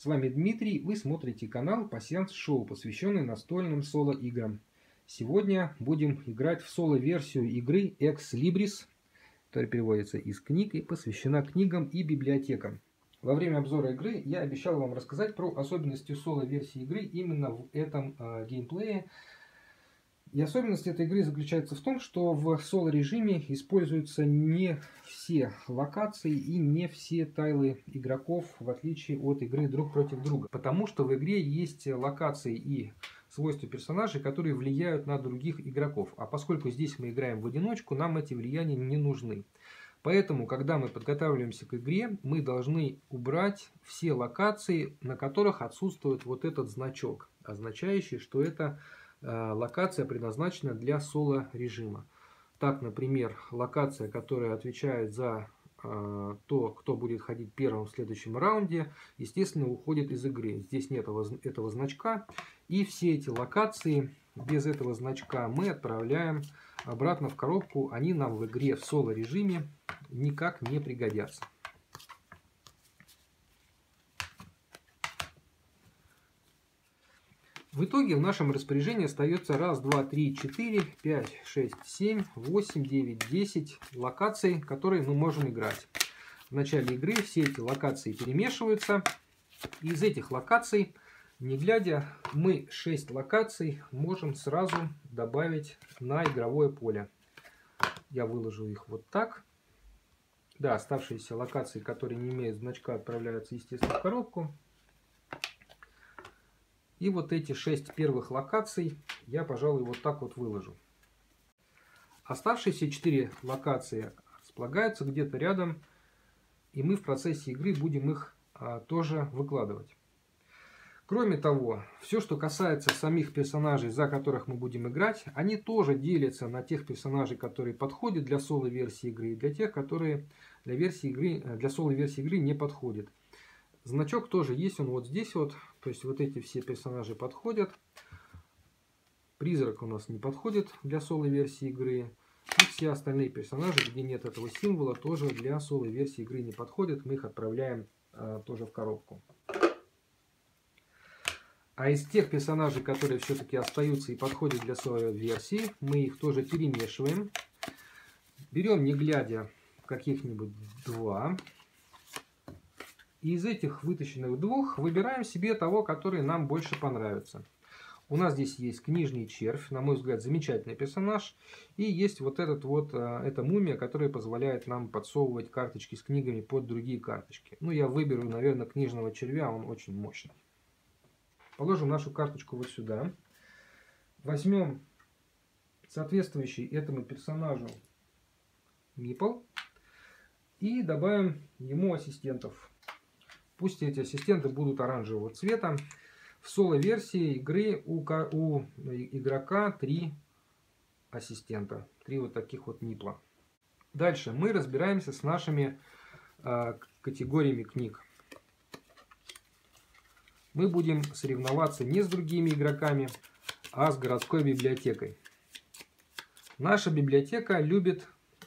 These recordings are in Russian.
С вами Дмитрий, вы смотрите канал Пасьянс Шоу, посвященный настольным соло-играм. Сегодня будем играть в соло-версию игры Ex Libris, которая переводится из книг и посвящена книгам и библиотекам. Во время обзора игры я обещал вам рассказать про особенности соло-версии игры именно в этом геймплее. И особенность этой игры заключается в том, что в соло-режиме используются не все локации и не все тайлы игроков, в отличие от игры друг против друга. Потому что в игре есть локации и свойства персонажей, которые влияют на других игроков. А поскольку здесь мы играем в одиночку, нам эти влияния не нужны. Поэтому, когда мы подготавливаемся к игре, мы должны убрать все локации, на которых отсутствует вот этот значок, означающий, что это локация предназначена для соло-режима. Так, например, локация, которая отвечает за то, кто будет ходить первым в следующем раунде, естественно, уходит из игры. Здесь нет этого значка. И все эти локации без этого значка мы отправляем обратно в коробку. Они нам в игре в соло-режиме никак не пригодятся. В итоге в нашем распоряжении остается 1, 2, 3, 4, 5, 6, 7, 8, 9, 10 локаций, которые мы можем играть. В начале игры все эти локации перемешиваются. Из этих локаций, не глядя, мы 6 локаций можем сразу добавить на игровое поле. Я выложу их вот так. Да, оставшиеся локации, которые не имеют значка, отправляются, естественно, в коробку. И вот эти 6 первых локаций я, пожалуй, вот так вот выложу. Оставшиеся 4 локации располагаются где-то рядом, и мы в процессе игры будем их тоже выкладывать. Кроме того, все, что касается самих персонажей, за которых мы будем играть, они тоже делятся на тех персонажей, которые подходят для соло-версии игры, и для тех, которые для соло-версии игры не подходят. Значок тоже есть, он вот здесь вот, то есть вот эти все персонажи подходят. Призрак у нас не подходит для соло-версии игры. И все остальные персонажи, где нет этого символа, тоже для соло-версии игры не подходят. Мы их отправляем тоже в коробку. А из тех персонажей, которые все-таки остаются и подходят для соло-версии, мы их тоже перемешиваем. Берем, не глядя, каких-нибудь 2. И из этих вытащенных 2 выбираем себе того, который нам больше понравится. У нас здесь есть книжный червь, на мой взгляд, замечательный персонаж. И есть вот эта мумия, которая позволяет нам подсовывать карточки с книгами под другие карточки. Ну, я выберу, наверное, книжного червя, он очень мощный. Положим нашу карточку вот сюда. Возьмем соответствующий этому персонажу мипл и добавим ему ассистентов. Пусть эти ассистенты будут оранжевого цвета. В соло-версии игры у игрока 3 ассистента. 3 вот таких вот мипла. Дальше мы разбираемся с нашими категориями книг. Мы будем соревноваться не с другими игроками, а с городской библиотекой. Наша библиотека любит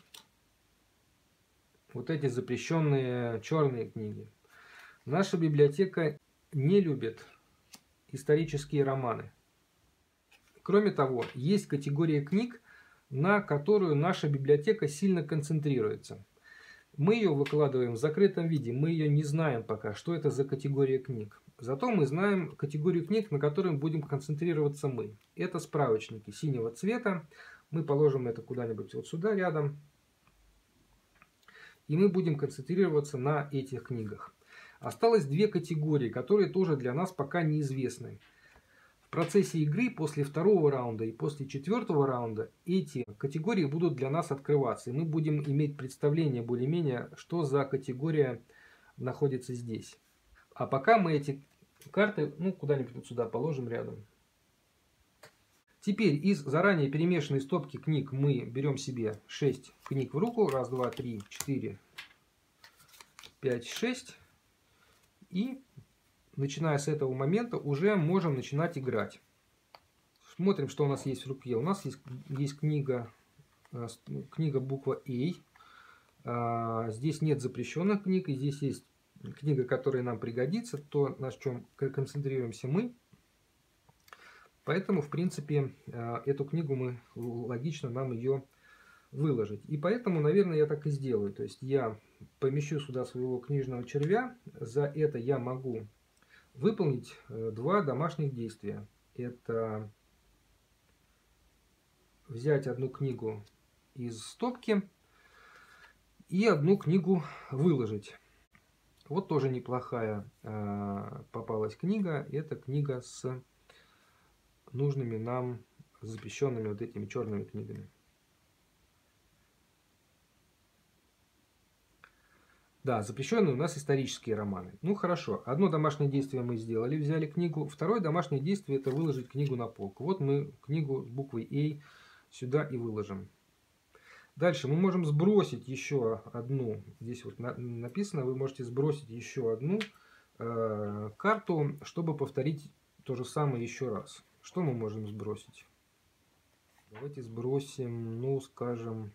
вот эти запрещенные черные книги. Наша библиотека не любит исторические романы. Кроме того, есть категория книг, на которую наша библиотека сильно концентрируется. Мы ее выкладываем в закрытом виде, мы ее не знаем пока, что это за категория книг. Зато мы знаем категорию книг, на которой будем концентрироваться мы. Это справочники синего цвета. Мы положим это куда-нибудь вот сюда рядом. И мы будем концентрироваться на этих книгах. Осталось 2 категории, которые тоже для нас пока неизвестны. В процессе игры после 2-го раунда и после 4-го раунда эти категории будут для нас открываться. И мы будем иметь представление более-менее, что за категория находится здесь. А пока мы эти карты куда-нибудь вот сюда положим рядом. Теперь из заранее перемешанной стопки книг мы берем себе 6 книг в руку. 1, 2, 3, 4, 5, 6. И начиная с этого момента уже можем начинать играть. Смотрим, что у нас есть в руке. У нас есть книга буква A. Здесь нет запрещенных книг. И здесь есть книга, которая нам пригодится, то, на чем концентрируемся мы. Поэтому, в принципе, эту книгу логично нам ее выложить. И поэтому, наверное, я так и сделаю. То есть я помещу сюда своего книжного червя. За это я могу выполнить два домашних действия. Это взять одну книгу из стопки и одну книгу выложить. Вот тоже неплохая попалась книга. Это книга с нужными нам запрещенными вот этими черными книгами. Да, запрещенные у нас исторические романы. Ну хорошо, одно домашнее действие мы сделали, взяли книгу. Второе домашнее действие — это выложить книгу на полку. Вот мы книгу с буквой A сюда и выложим. Дальше мы можем сбросить еще одну, здесь вот написано, вы можете сбросить еще одну карту, чтобы повторить то же самое еще раз. Что мы можем сбросить? Давайте сбросим, ну скажем,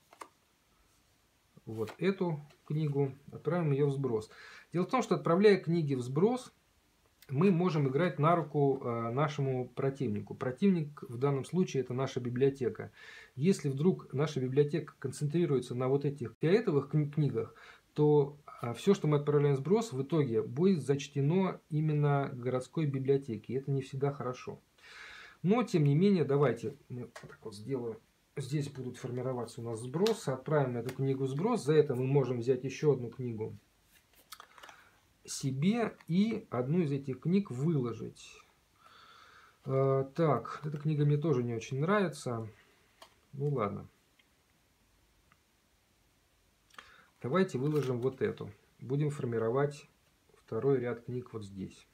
вот эту книгу, отправим ее в сброс. Дело в том, что отправляя книги в сброс, мы можем играть на руку нашему противнику. Противник в данном случае — это наша библиотека. Если вдруг наша библиотека концентрируется на вот этих фиолетовых книгах, то все, что мы отправляем в сброс, в итоге будет зачтено именно городской библиотеке. И это не всегда хорошо. Но, тем не менее, давайте я так вот сделаю. Здесь будут формироваться у нас сбросы. Отправим эту книгу в сброс. За это мы можем взять еще одну книгу себе и одну из этих книг выложить. Так, эта книга мне тоже не очень нравится. Ну ладно. Давайте выложим вот эту. Будем формировать второй ряд книг вот здесь.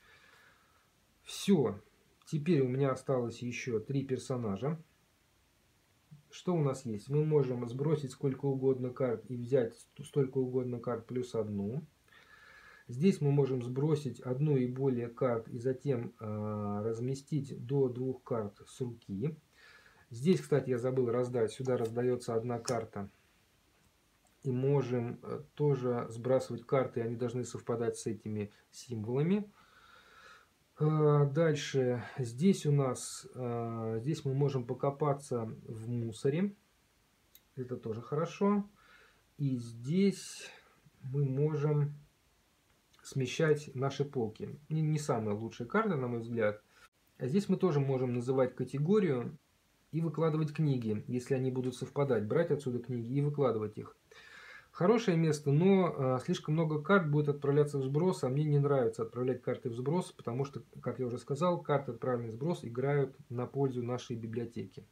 Все. Теперь у меня осталось еще 3 персонажа. Что у нас есть? Мы можем сбросить сколько угодно карт и взять столько угодно карт плюс одну. Здесь мы можем сбросить одну и более карт и затем разместить до 2 карт с руки. Здесь, кстати, я забыл раздать. Сюда раздается одна карта. И можем тоже сбрасывать карты, они должны совпадать с этими символами. Дальше, здесь у нас, здесь мы можем покопаться в мусоре. Это тоже хорошо. И здесь мы можем смещать наши полки. Не самая лучшая карта, на мой взгляд. А здесь мы тоже можем называть категорию и выкладывать книги, если они будут совпадать. Брать отсюда книги и выкладывать их. Хорошее место, но слишком много карт будет отправляться в сброс, а мне не нравится отправлять карты в сброс, потому что, как я уже сказал, карты, отправленные в сброс, играют на пользу нашей библиотеки.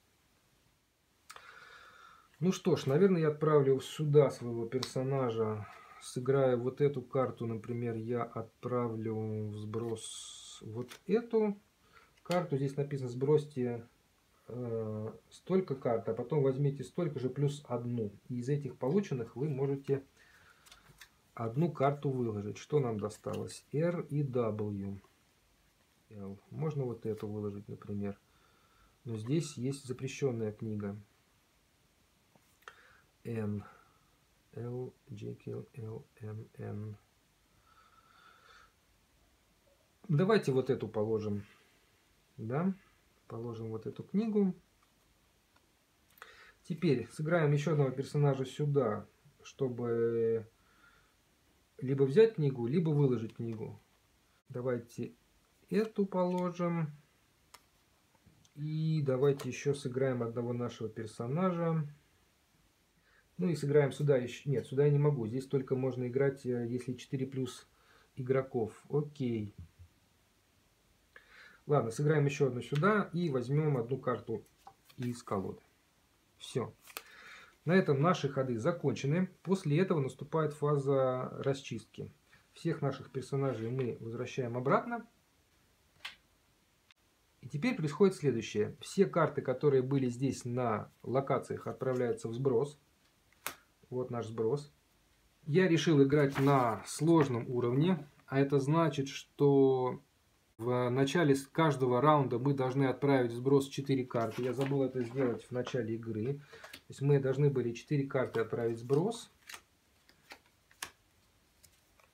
Ну что ж, наверное, я отправлю сюда своего персонажа. Сыграю вот эту карту, например, я отправлю в сброс вот эту карту. Здесь написано: сбросьте столько карт, а потом возьмите столько же плюс одну. И из этих полученных вы можете одну карту выложить. Что нам досталось? R и W. L. Можно вот эту выложить, например. Но здесь есть запрещенная книга. N. L, Jekyll, L, M, N. Давайте вот эту положим. Да? Положим вот эту книгу. Теперь сыграем еще одного персонажа сюда, чтобы либо взять книгу, либо выложить книгу. Давайте эту положим. И давайте еще сыграем одного нашего персонажа. Ну и сыграем сюда еще. Нет, сюда я не могу. Здесь только можно играть, если 4 плюс игроков. Окей. Ладно, сыграем еще одну сюда и возьмем одну карту из колоды. Все. На этом наши ходы закончены. После этого наступает фаза расчистки. Всех наших персонажей мы возвращаем обратно. И теперь происходит следующее. Все карты, которые были здесь на локациях, отправляются в сброс. Вот наш сброс. Я решил играть на сложном уровне. А это значит, что в начале каждого раунда мы должны отправить в сброс 4 карты. Я забыл это сделать в начале игры. То есть мы должны были 4 карты отправить в сброс.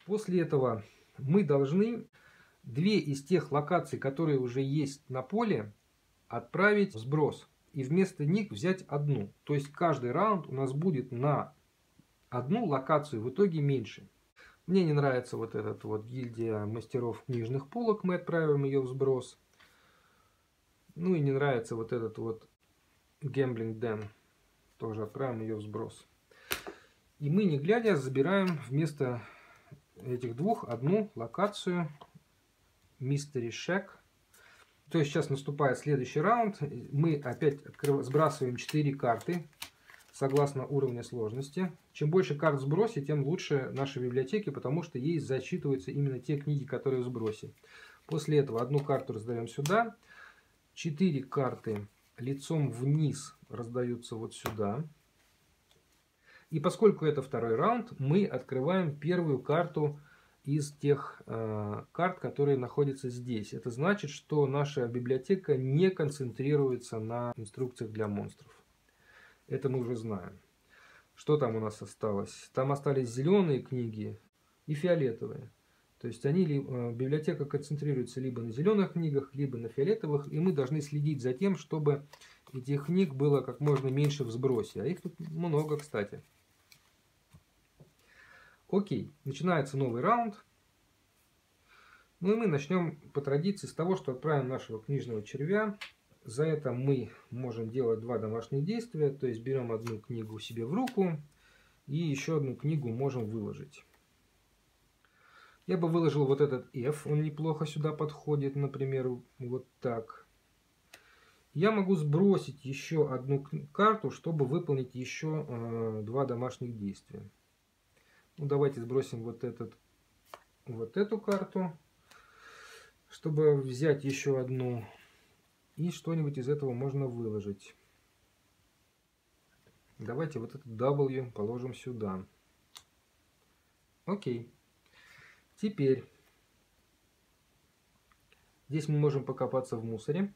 После этого мы должны две из тех локаций, которые уже есть на поле, отправить в сброс. И вместо них взять одну. То есть каждый раунд у нас будет на одну локацию в итоге меньше. Мне не нравится вот этот вот гильдия мастеров книжных полок. Мы отправим ее в сброс. Ну и не нравится вот этот вот Gambling Den. Тоже отправим ее в сброс. И мы, не глядя, забираем вместо этих двух одну локацию Mystery Shack. То есть сейчас наступает следующий раунд. Мы опять сбрасываем 4 карты согласно уровню сложности. Чем больше карт в сбросе, тем лучше нашей библиотеки, потому что ей зачитываются именно те книги, которые в сбросе. После этого одну карту раздаем сюда. 4 карты лицом вниз раздаются вот сюда. И поскольку это второй раунд, мы открываем первую карту из тех карт, которые находятся здесь. Это значит, что наша библиотека не концентрируется на инструкциях для монстров. Это мы уже знаем. Что там у нас осталось? Там остались зеленые книги и фиолетовые. То есть библиотека концентрируется либо на зеленых книгах, либо на фиолетовых. И мы должны следить за тем, чтобы этих книг было как можно меньше в сбросе. А их тут много, кстати. Окей, начинается новый раунд. Ну и мы начнем по традиции с того, что отправим нашего книжного червя. За это мы можем делать 2 домашних действия. То есть берем одну книгу себе в руку и еще одну книгу можем выложить. Я бы выложил вот этот F, он неплохо сюда подходит, например, вот так. Я могу сбросить еще одну карту, чтобы выполнить еще 2 домашних действия. Ну, давайте сбросим вот эту карту, чтобы взять еще одну. И что-нибудь из этого можно выложить. Давайте вот этот W положим сюда. Окей. Теперь здесь мы можем покопаться в мусоре.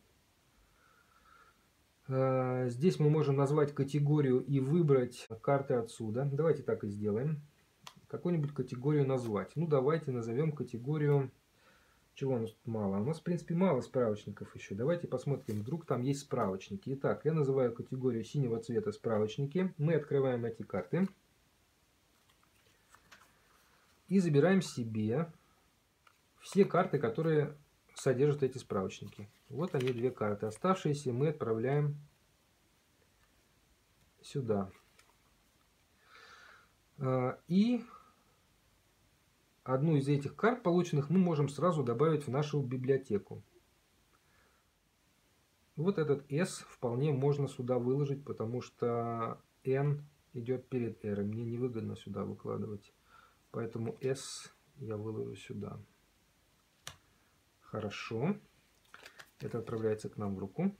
Здесь мы можем назвать категорию и выбрать карты отсюда. Давайте так и сделаем. Какую-нибудь категорию назвать. Ну, давайте назовем категорию... Чего у нас тут мало? У нас, в принципе, мало справочников еще. Давайте посмотрим, вдруг там есть справочники. Итак, я называю категорию синего цвета справочники. Мы открываем эти карты. И забираем себе все карты, которые содержат эти справочники. Вот они, 2 карты. Оставшиеся мы отправляем сюда. И одну из этих карт полученных мы можем сразу добавить в нашу библиотеку. Вот этот S вполне можно сюда выложить, потому что N идет перед R. Мне невыгодно сюда выкладывать. Поэтому S я выложу сюда. Хорошо. Это отправляется к нам в руку.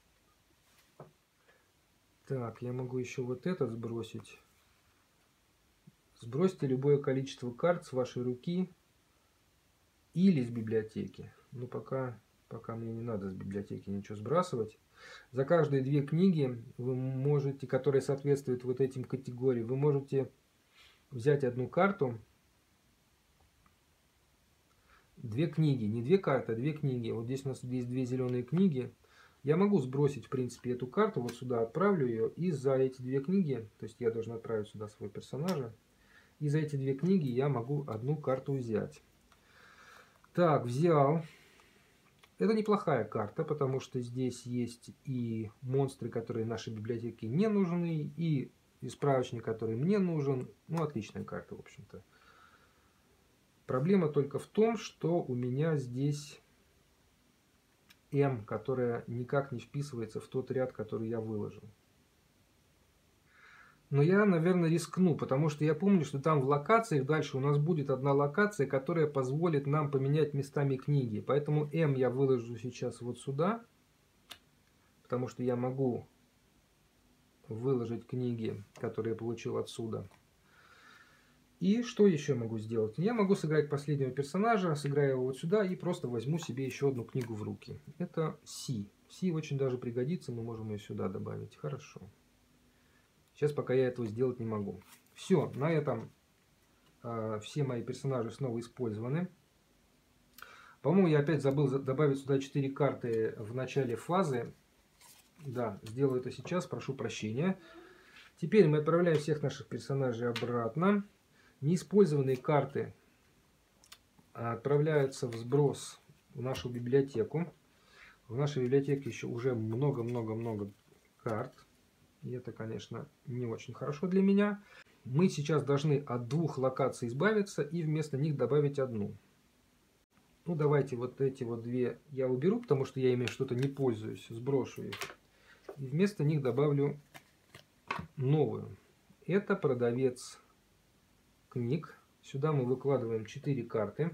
Так, я могу еще вот этот сбросить. Сбросьте любое количество карт с вашей руки или с библиотеки. Но пока мне не надо с библиотеки ничего сбрасывать. За каждые 2 книги вы можете, которые соответствуют вот этим категориям, вы можете взять одну карту. 2 книги, не 2 карты, а 2 книги. Вот здесь у нас есть 2 зеленые книги. Я могу сбросить, в принципе, эту карту, вот сюда отправлю ее, и за эти 2 книги, то есть я должен отправить сюда своего персонажа, и за эти 2 книги я могу одну карту взять. Так, взял. Это неплохая карта, потому что здесь есть и монстры, которые нашей библиотеке не нужны, и справочник, который мне нужен. Ну, отличная карта, в общем-то. Проблема только в том, что у меня здесь М, которая никак не вписывается в тот ряд, который я выложил. Но я, наверное, рискну, потому что я помню, что там в локациях дальше у нас будет одна локация, которая позволит нам поменять местами книги. Поэтому М я выложу сейчас вот сюда, потому что я могу выложить книги, которые я получил отсюда. И что еще могу сделать? Я могу сыграть последнего персонажа, сыграю его вот сюда и просто возьму себе еще одну книгу в руки. Это Си. Си очень даже пригодится, мы можем ее сюда добавить. Хорошо. Сейчас пока я этого сделать не могу. Все, на этом все мои персонажи снова использованы. По-моему, я опять забыл добавить сюда 4 карты в начале фазы. Да, сделаю это сейчас, прошу прощения. Теперь мы отправляем всех наших персонажей обратно. Неиспользованные карты отправляются в сброс в нашу библиотеку. В нашей библиотеке еще уже много-много-много карт. И это, конечно, не очень хорошо для меня. Мы сейчас должны от 2 локаций избавиться и вместо них добавить одну. Ну, давайте вот эти вот 2 я уберу, потому что я ими что-то не пользуюсь. Сброшу их. И вместо них добавлю новую. Это продавец книг. Сюда мы выкладываем 4 карты.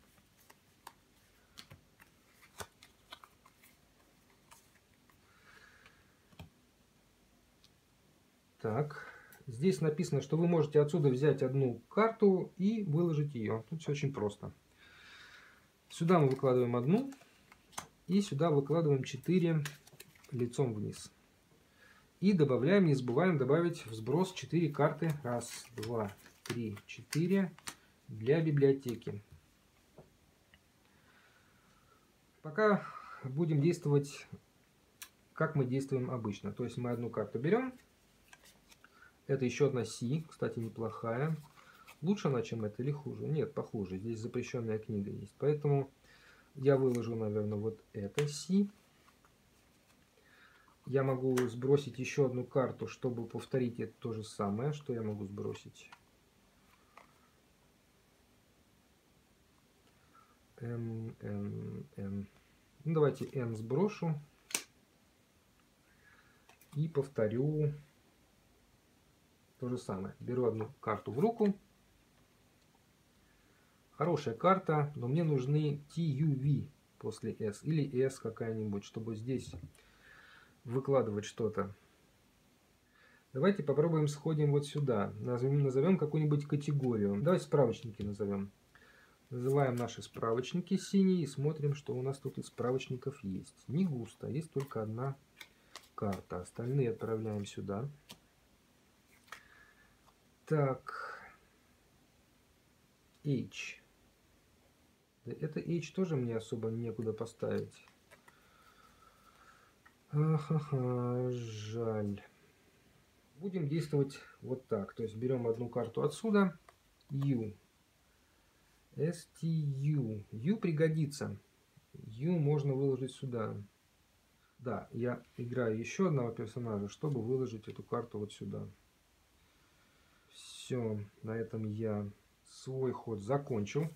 Так, здесь написано, что вы можете отсюда взять одну карту и выложить ее. Тут все очень просто. Сюда мы выкладываем одну и сюда выкладываем 4 лицом вниз. И добавляем, не забываем добавить в сброс 4 карты. 1, 2, 3, 4 для библиотеки. Пока будем действовать, как мы действуем обычно. То есть мы одну карту берем. Это еще одна Си, кстати, неплохая. Лучше она, чем это, или хуже? Нет, похуже. Здесь запрещенная книга есть. Поэтому я выложу, наверное, вот это Си. Я могу сбросить еще одну карту, чтобы повторить это то же самое. Что я могу сбросить? Н. Ну, давайте N сброшу. И повторю то же самое. Беру одну карту в руку. Хорошая карта, но мне нужны TUV после S или S какая-нибудь, чтобы здесь выкладывать что-то. Давайте попробуем сходим вот сюда. Назовем какую-нибудь категорию. Давайте справочники назовем. Называем наши справочники синие и смотрим, что у нас тут из справочников есть. Не густо, есть только одна карта. Остальные отправляем сюда. Так. H. Да это H тоже мне особо некуда поставить. Ха-ха, жаль. Будем действовать вот так. То есть берем одну карту отсюда. U. STU. U пригодится. U можно выложить сюда. Да, я играю еще одного персонажа, чтобы выложить эту карту вот сюда. Все, на этом я свой ход закончил.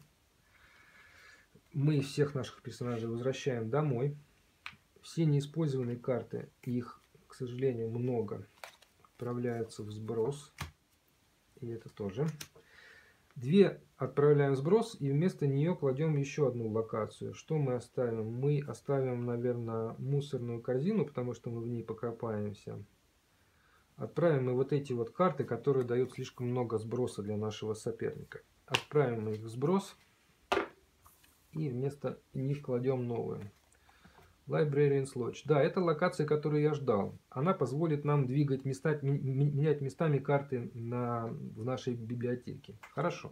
Мы всех наших персонажей возвращаем домой. Все неиспользованные карты, их, к сожалению, много, отправляются в сброс. И это тоже. 2 отправляем в сброс и вместо нее кладем еще одну локацию. Что мы оставим? Мы оставим, наверное, мусорную корзину, потому что мы в ней покопаемся. Отправим мы вот эти вот карты, которые дают слишком много сброса для нашего соперника. Отправим мы их в сброс и вместо них кладем новую. Librarian's Lodge. Да, это локация, которую я ждал. Она позволит нам двигать места, менять местами карты в нашей библиотеке. Хорошо.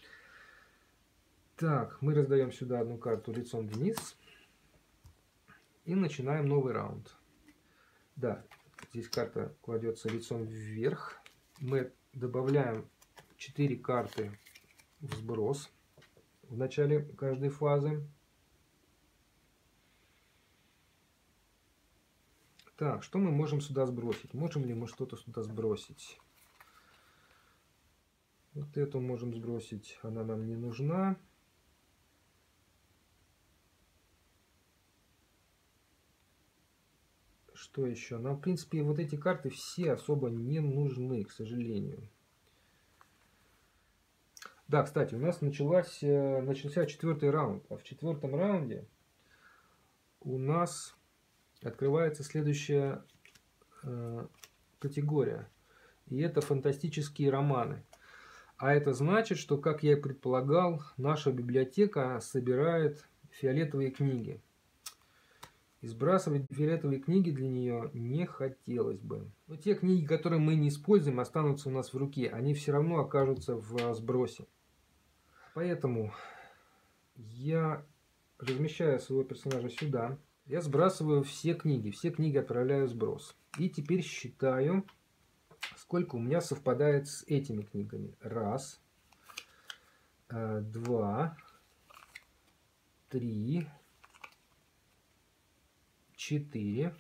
Так, мы раздаем сюда одну карту лицом вниз. И начинаем новый раунд. Да, здесь карта кладется лицом вверх. Мы добавляем 4 карты в сброс в начале каждой фазы. Так, что мы можем сюда сбросить? Можем ли мы что-то сюда сбросить? Вот эту можем сбросить, она нам не нужна. Что еще? Нам, в принципе, вот эти карты все особо не нужны, к сожалению. Да, кстати, у нас начался 4-й раунд. А в 4-м раунде у нас открывается следующая категория. И это фантастические романы. А это значит, что, как я и предполагал, наша библиотека собирает фиолетовые книги. И сбрасывать фиолетовые книги для нее не хотелось бы. Но те книги, которые мы не используем, останутся у нас в руке. Они все равно окажутся в сбросе. Поэтому я размещаю своего персонажа сюда. Я сбрасываю все книги отправляю в сброс. И теперь считаю, сколько у меня совпадает с этими книгами. Раз, два, три, 4,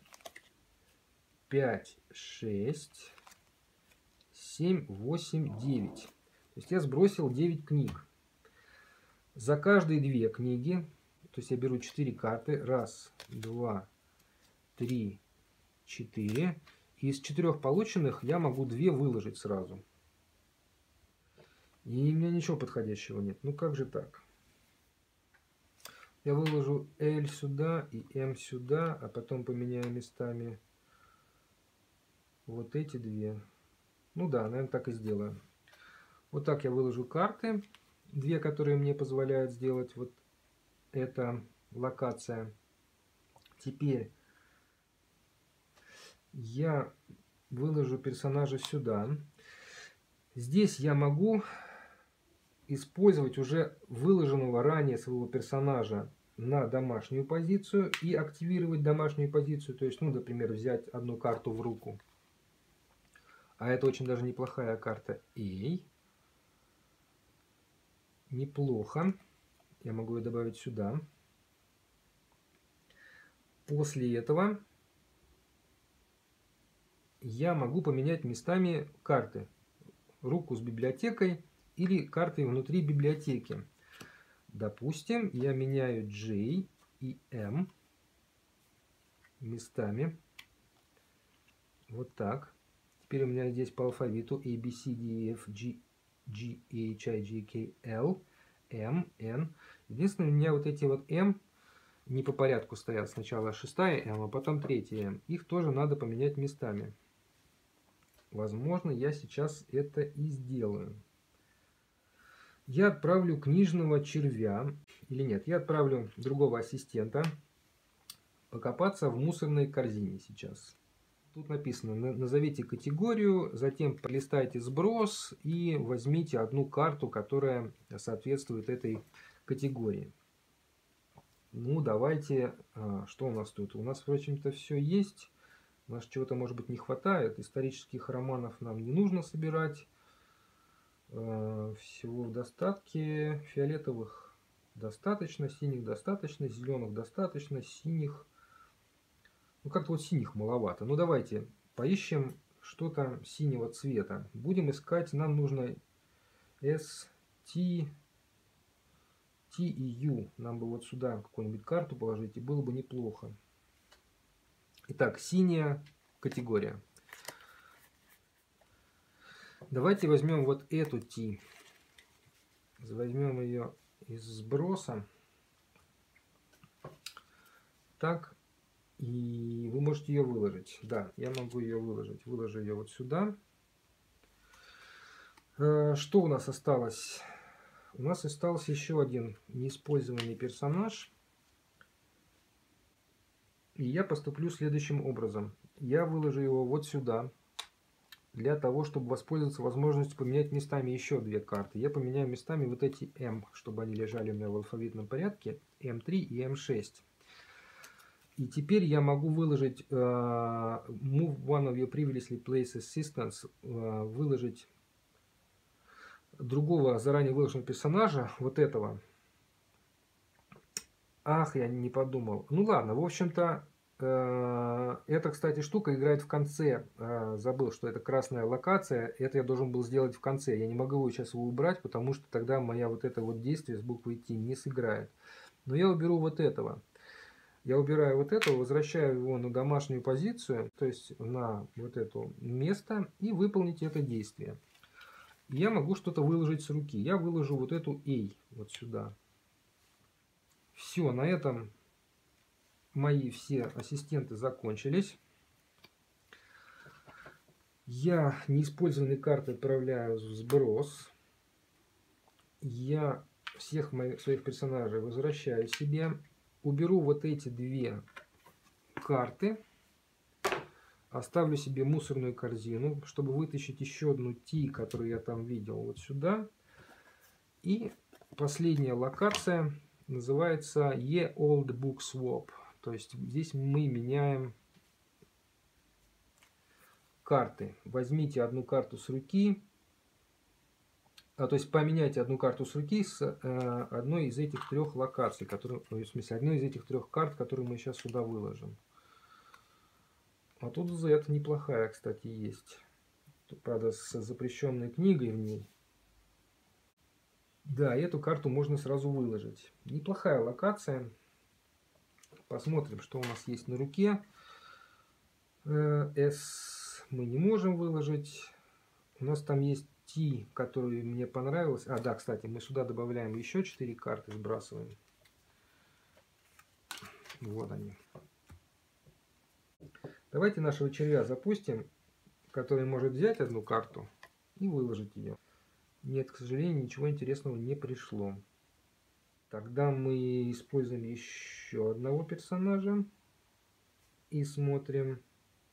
5, 6, 7, 8, 9. То есть я сбросил 9 книг. За каждые 2 книги, то есть я беру 4 карты. Раз, два, три, 4. И из 4 полученных я могу 2 выложить сразу. И у меня ничего подходящего нет. Ну как же так? Я выложу L сюда и M сюда, а потом поменяю местами вот эти 2. Ну да, наверное, так и сделаю. Вот так я выложу карты. 2, которые мне позволяют сделать вот эта локация. Теперь я выложу персонажа сюда. Здесь я могу использовать уже выложенного ранее своего персонажа на домашнюю позицию и активировать домашнюю позицию. То есть, ну, например, взять одну карту в руку. А это очень даже неплохая карта A. Неплохо. Я могу ее добавить сюда. После этого я могу поменять местами карты. Руку с библиотекой или картой внутри библиотеки. Допустим, я меняю J и M местами. Вот так. Теперь у меня здесь по алфавиту A, B, C, D, E, F, G, H, I, J, K, L, M, N. Единственное, у меня вот эти вот M не по порядку стоят. Сначала 6-я M, а потом 3-я M. Их тоже надо поменять местами. Возможно, я сейчас это и сделаю. Я отправлю книжного червя, или нет, я отправлю другого ассистента покопаться в мусорной корзине сейчас. Тут написано, назовите категорию, затем пролистайте сброс и возьмите одну карту, которая соответствует этой категории. Ну, давайте, что у нас тут? У нас, впрочем-то, все есть. У нас чего-то, может быть, не хватает. Исторических романов нам не нужно собирать. Всего в достатке. Фиолетовых достаточно, синих достаточно, зеленых достаточно, синих. Ну, как-то вот синих маловато. Ну, давайте поищем что-то синего цвета. Будем искать, нам нужно S, T, T и U. Нам бы вот сюда какую-нибудь карту положить, и было бы неплохо. Итак, синяя категория. Давайте возьмем вот эту T. Возьмем ее из сброса. Так. И вы можете ее выложить. Да, я могу ее выложить. Выложу ее вот сюда. Что у нас осталось? У нас остался еще один неиспользованный персонаж. И я поступлю следующим образом. Я выложу его вот сюда. Для того, чтобы воспользоваться возможностью поменять местами еще 2 карты. Я поменяю местами вот эти M, чтобы они лежали у меня в алфавитном порядке. M3 и M6. И теперь я могу выложить move one of your previously placed assistants, выложить другого заранее выложенного персонажа, вот этого. Ах, я не подумал. Ну ладно, в общем-то, эта, кстати, штука играет в конце. Забыл, что это красная локация. Это я должен был сделать в конце. Я не могу сейчас его убрать, потому что тогда моя вот это вот действие с буквой T не сыграет. Но я уберу вот этого. Я убираю вот этого, возвращаю его на домашнюю позицию, то есть на вот это место, и выполнить это действие. Я могу что-то выложить с руки. Я выложу вот эту A вот сюда. Все, на этом мои все ассистенты закончились. Я неиспользованные карты отправляю в сброс. Я всех своих персонажей возвращаю себе. Уберу вот эти 2 карты. Оставлю себе мусорную корзину, чтобы вытащить еще одну T, которую я там видел, вот сюда. И последняя локация называется Ye-Old Book Swap. То есть здесь мы меняем карты. Возьмите одну карту с руки, то есть поменяйте одну карту с руки с одной из этих трех локаций, в смысле, одной из этих трех карт, которые мы сейчас сюда выложим. А тут Z неплохая, кстати, есть. Тут, правда, с запрещенной книгой в ней. Да, эту карту можно сразу выложить. Неплохая локация. Посмотрим, что у нас есть на руке. S мы не можем выложить. У нас там есть T, который мне понравилась. А, да, кстати, мы сюда добавляем еще 4 карты, сбрасываем. Вот они. Давайте нашего червя запустим, который может взять одну карту и выложить ее. Нет, к сожалению, ничего интересного не пришло. Тогда мы используем еще одного персонажа и смотрим,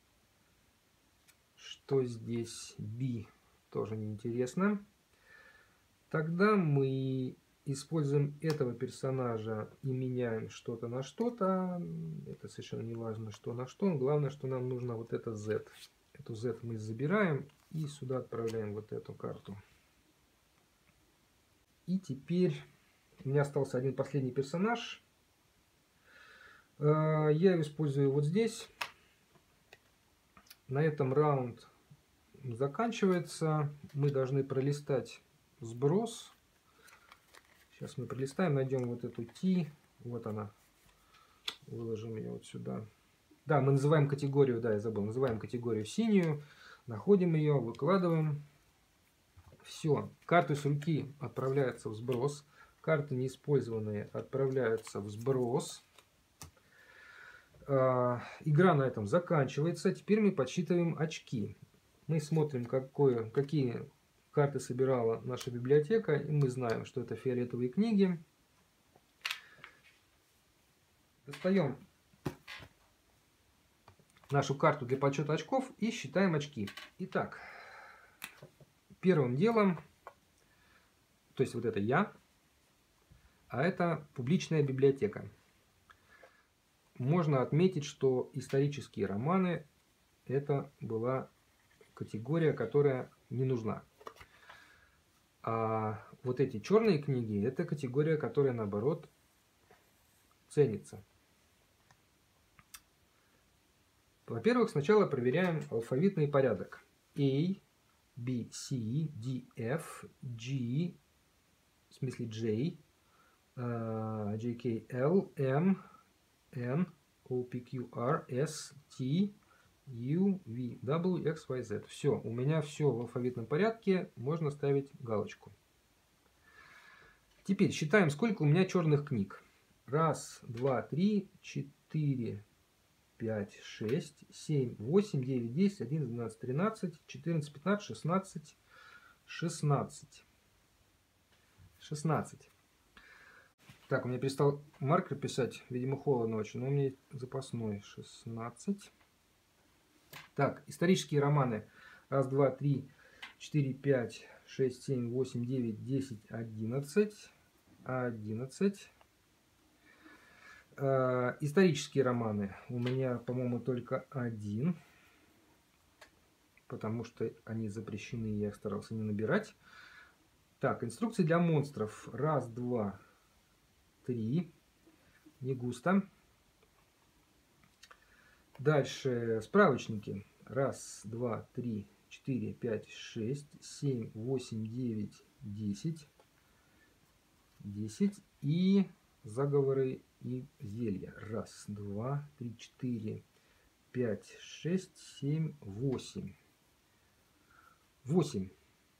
что здесь. B тоже неинтересно. Тогда мы используем этого персонажа и меняем что-то на что-то. Это совершенно не важно, что на что. Главное, что нам нужно вот это Z. Эту Z мы забираем и сюда отправляем вот эту карту. И теперь у меня остался один последний персонаж. Я его использую вот здесь. На этом раунд заканчивается. Мы должны пролистать сброс. Сейчас мы пролистаем, найдем вот эту T. Вот она. Выложим ее вот сюда. Да, мы называем категорию, да, я забыл. Называем категорию синюю. Находим ее, выкладываем. Все. Карты с руки отправляются в сброс. Карты неиспользованные отправляются в сброс. Игра на этом заканчивается. Теперь мы подсчитываем очки. Мы смотрим, какие карты собирала наша библиотека. И мы знаем, что это фиолетовые книги. Достаем нашу карту для подсчета очков и считаем очки. Итак, первым делом, то есть вот это я, а это публичная библиотека. Можно отметить, что исторические романы – это была категория, которая не нужна. А вот эти черные книги – это категория, которая, наоборот, ценится. Во-первых, сначала проверяем алфавитный порядок. A, B, C, D, F, G, в смысле J, J, K, L, M, N, O, P, Q, R, S, T, U, V, W, X, Y, Z. Все, у меня все в алфавитном порядке, можно ставить галочку. Теперь считаем, сколько у меня черных книг. 1, 2, 3, 4, 5, 6, 7, 8, 9, 10, 11, 12, 13, 14, 15, 16, 16. 16. Так, у меня перестал маркер писать, видимо, холодно очень, но у меня запасной 16. Так, исторические романы. 1, 2, 3, 4, 5, 6, 7, 8, 9, 10, 11. 11. Исторические романы. У меня, по-моему, только один. Потому что они запрещены, я их старался не набирать. Так, инструкции для монстров. 1, 2, 3. Не густо. Дальше справочники. 1, 2, 3, 4, 5, 6, 7, 8, 9, 10. 10. И заговоры и зелья. 1, 2, 3, 4, 5, 6, 7, 8. 8.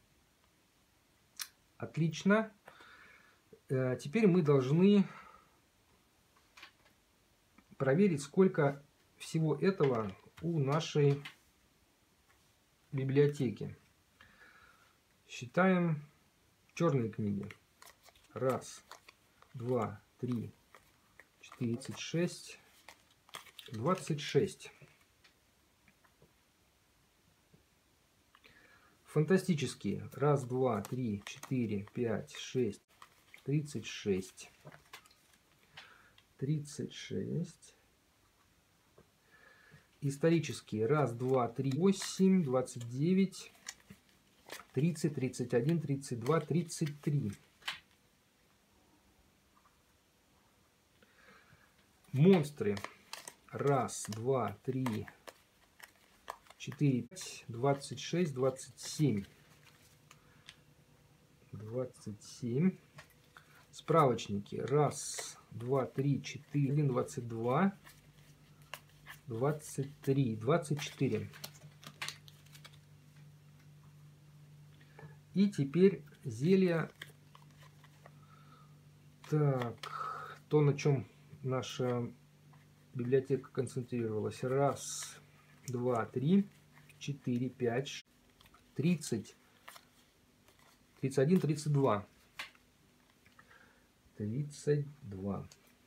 Отлично. Теперь мы должны проверить, сколько всего этого у нашей библиотеки. Считаем черные книги. 1, 2, 3, 46, 26. Фантастические. 1, 2, 3, 4, 5, 6, 36. 36. Исторические. 1, 2, 3, 8, 29, 30, 31, 32, 33. Монстры. 1, 2, 3, 4, 5, 26, 27. 27. Справочники. 1, 2, 3, 4, 1, 22, 23, 24. И теперь зелья. Так, то, на чем наша библиотека концентрировалась. 1, 2, 3, 4, 5, 30, 31, 32. 32.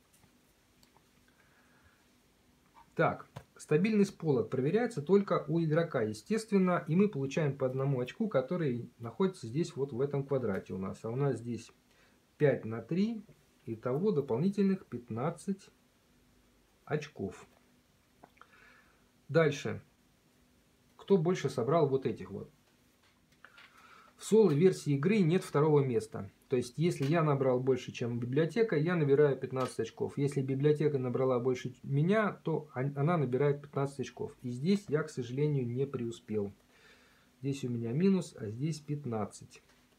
Так, стабильность пола проверяется только у игрока, естественно, и мы получаем по 1 очку, который находится здесь, вот в этом квадрате у нас. А у нас здесь 5 на 3, итого дополнительных 15 очков. Дальше. Кто больше собрал вот этих вот? В соло-версии игры нет второго места. То есть, если я набрал больше, чем библиотека, я набираю 15 очков. Если библиотека набрала больше меня, то она набирает 15 очков. И здесь я, к сожалению, не преуспел. Здесь у меня минус, а здесь 15.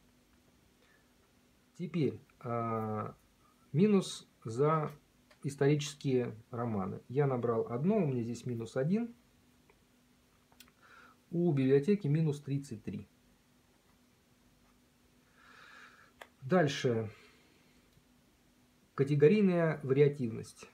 Теперь минус за исторические романы. Я набрал одно, у меня здесь минус 1. У библиотеки минус 33. Дальше. Категорийная вариативность.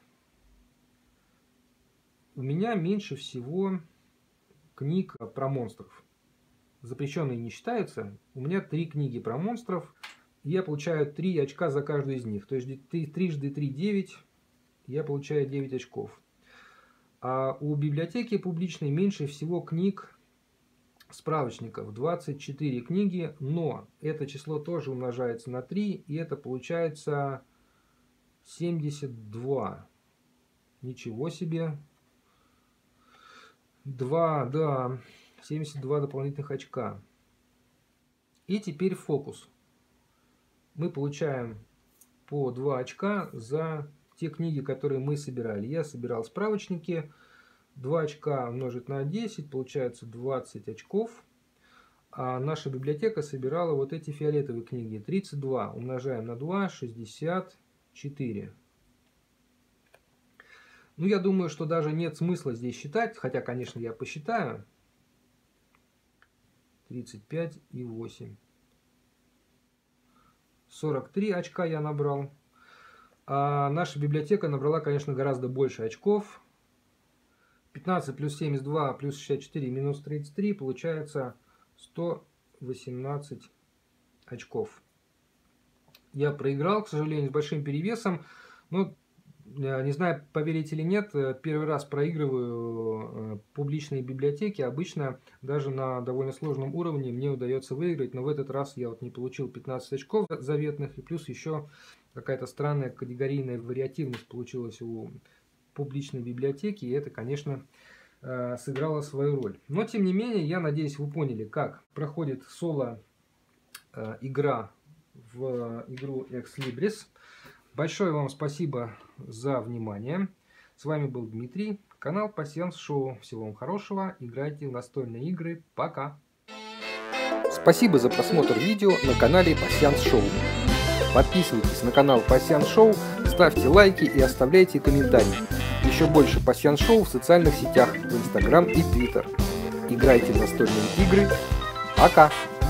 У меня меньше всего книг про монстров. Запрещенные не считаются. У меня 3 книги про монстров. И я получаю 3 очка за каждую из них. То есть 3 × 3 = 9. Я получаю 9 очков. А у библиотеки публичной меньше всего книг, справочников. 24 книги, но это число тоже умножается на 3, и это получается 72. Ничего себе. 72 дополнительных очка. И теперь фокус. Мы получаем по 2 очка за те книги, которые мы собирали. Я собирал справочники. 2 очка умножить на 10, получается 20 очков. А наша библиотека собирала вот эти фиолетовые книги. 32 умножаем на 2, 64. Ну, я думаю, что даже нет смысла здесь считать, хотя, конечно, я посчитаю. 35 и 8. 43 очка я набрал. А наша библиотека набрала, конечно, гораздо больше очков. 15 плюс 72 плюс 64 минус 33 получается 118 очков. Я проиграл, к сожалению, с большим перевесом. Но, не знаю, поверите или нет, первый раз проигрываю публичные библиотеки. Обычно даже на довольно сложном уровне мне удается выиграть. Но в этот раз я вот не получил 15 очков заветных. И плюс еще какая-то странная категорийная вариативность получилась у публичной библиотеки, и это, конечно, сыграло свою роль. Но, тем не менее, я надеюсь, вы поняли, как проходит соло-игра в игру Ex Libris. Большое вам спасибо за внимание. С вами был Дмитрий, канал Пасьянс Шоу. Всего вам хорошего, играйте в настольные игры. Пока! Спасибо за просмотр видео на канале Пасьянс Шоу. Подписывайтесь на канал Пасьянс Шоу, ставьте лайки и оставляйте комментарии. Еще больше Пасьянс Шоу в социальных сетях, в Instagram и Twitter. Играйте в настольные игры. Пока!